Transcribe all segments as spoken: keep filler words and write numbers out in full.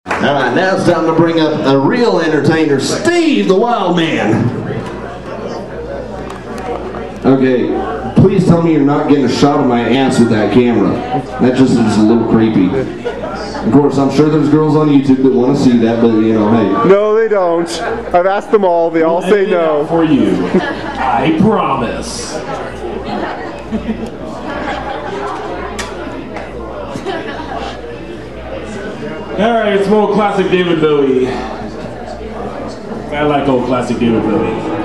Alright, now it's time to bring up a real entertainer, Steve the Wild Man. Okay, please tell me you're not getting a shot of my ass with that camera. That just is a little creepy. Of course, I'm sure there's girls on YouTube that want to see that, but you know, hey. No, they don't. I've asked them all. They all say no. For you, I promise. Alright, it's more classic David Bowie. I like old classic David Bowie.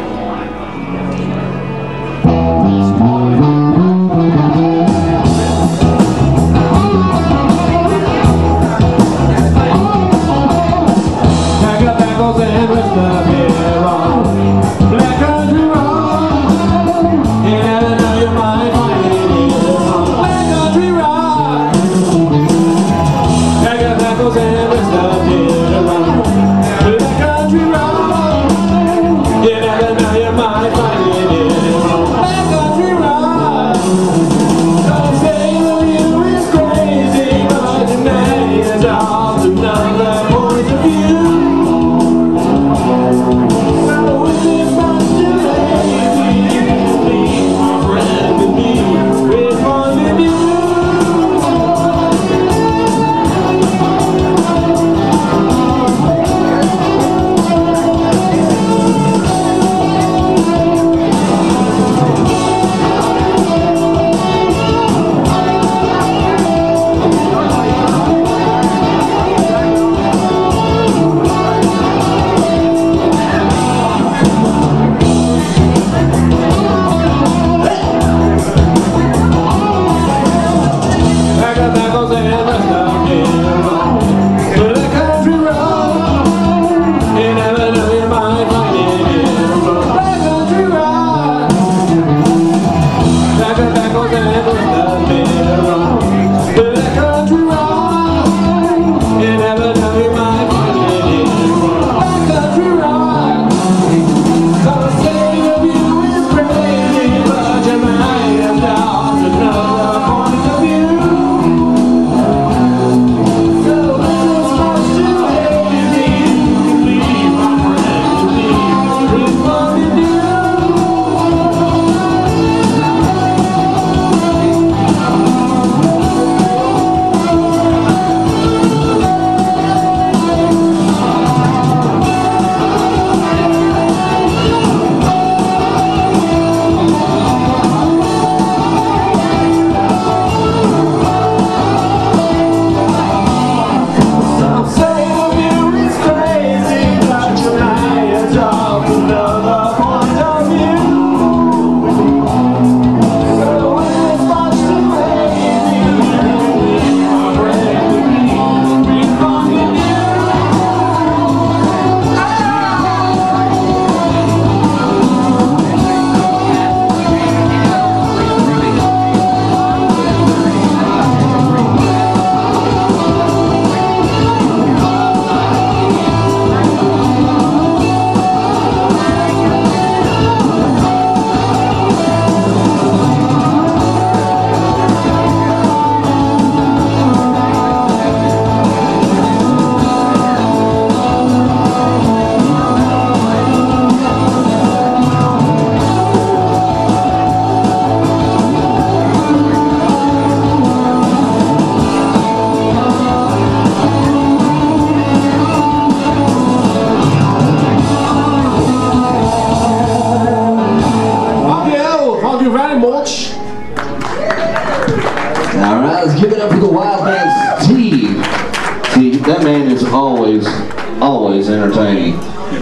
Alright, let's give it up for the Wild Man, Steve. See, that man is always, always entertaining.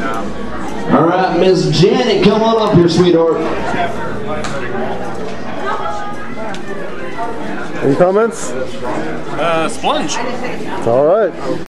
Alright, Miss Janet, come on up here, sweetheart. Any comments? Uh, sponge. All right.